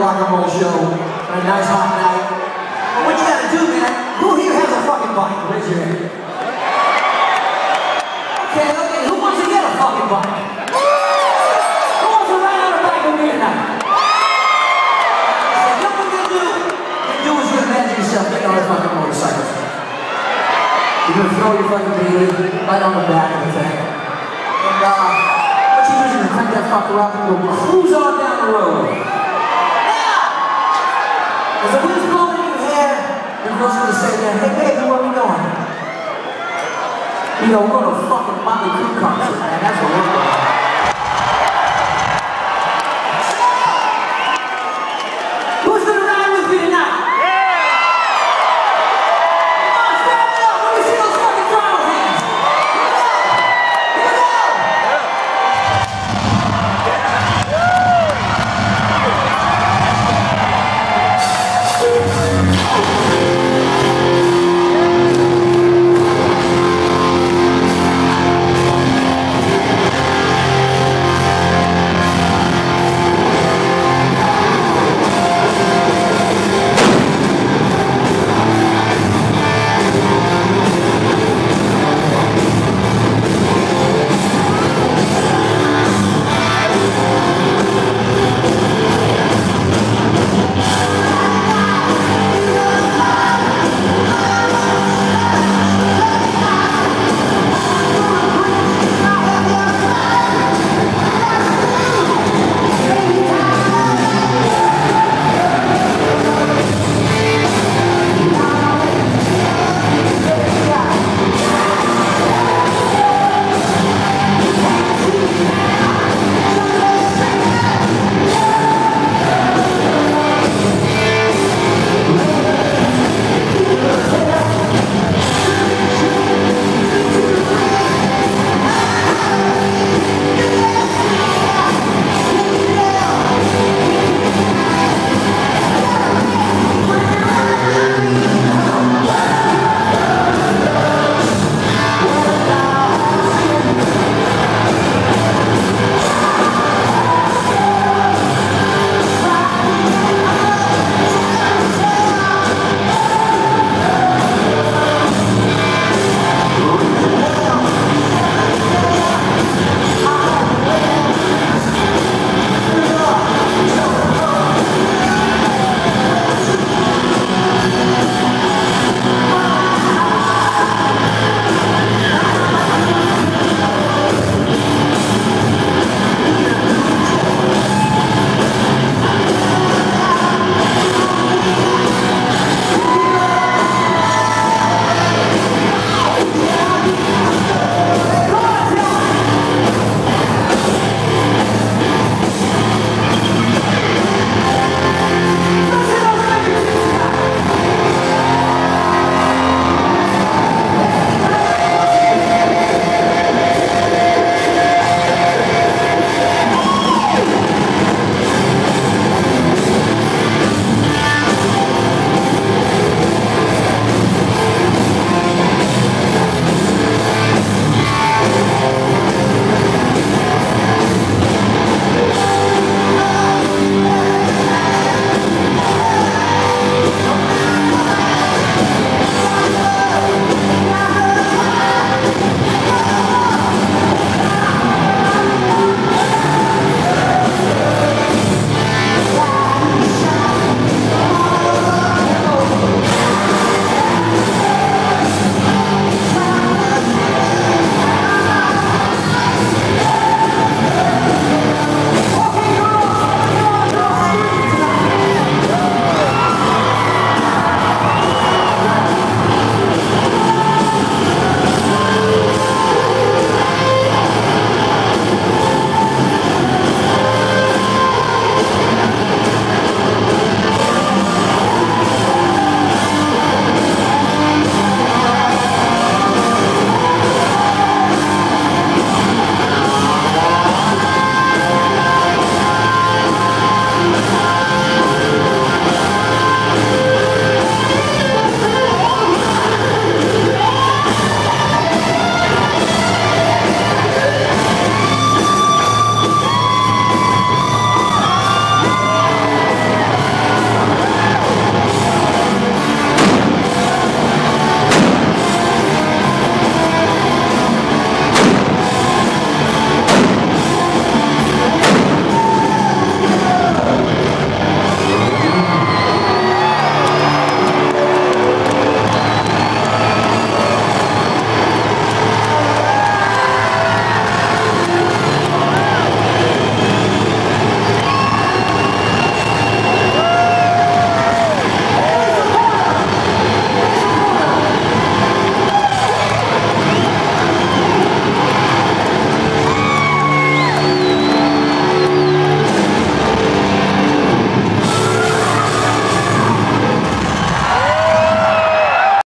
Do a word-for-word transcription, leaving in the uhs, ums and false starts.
rock and roll show on a nice hot night. But what you gotta do, man, who here has a fucking bike? Raise your hand. Okay, okay, who wants to get a fucking bike? Who wants to ride on a bike with me tonight? So what we're gonna do, you do is you imagine yourself getting on a fucking motorcycle. You're gonna throw your fucking baby right on the back of the thing. And uh, what you do is you're gonna crank that fucker up and go cruise on down the road. Now! As the wind's blowing in your hair, your girl's gonna say, yeah, hey baby, where are we going? You know, we're going to a fucking Motley Crue concert, man. That's what we're going.